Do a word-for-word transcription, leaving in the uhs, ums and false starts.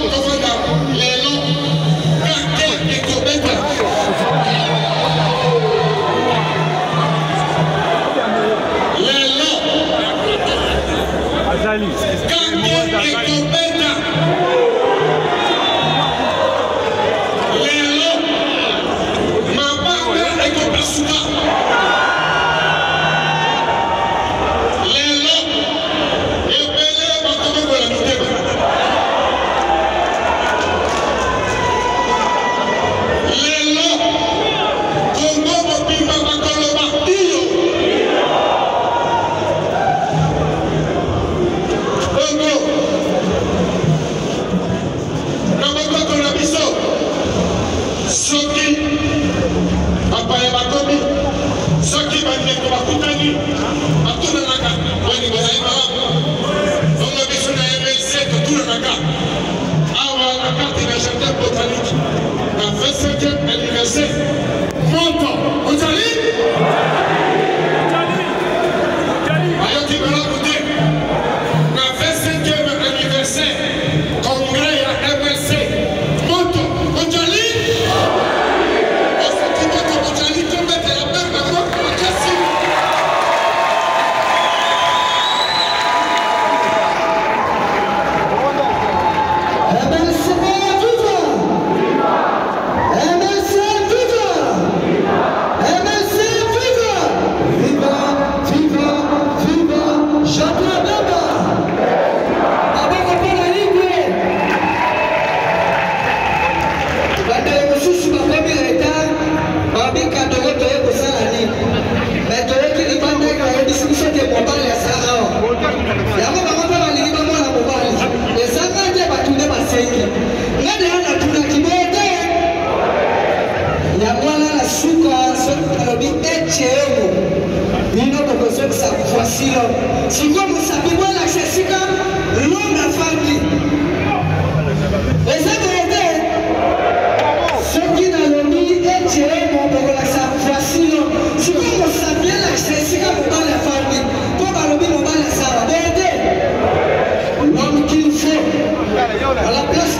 Si vous savez pas l'accès, l'homme a famille. Et ça ceux qui n'ont mis et tiré mon pour la facile. Si vous savez l'accès, c'est comme dans la famille. Comme à l'homme, on va la savoir. L'homme qu'il faut à la place.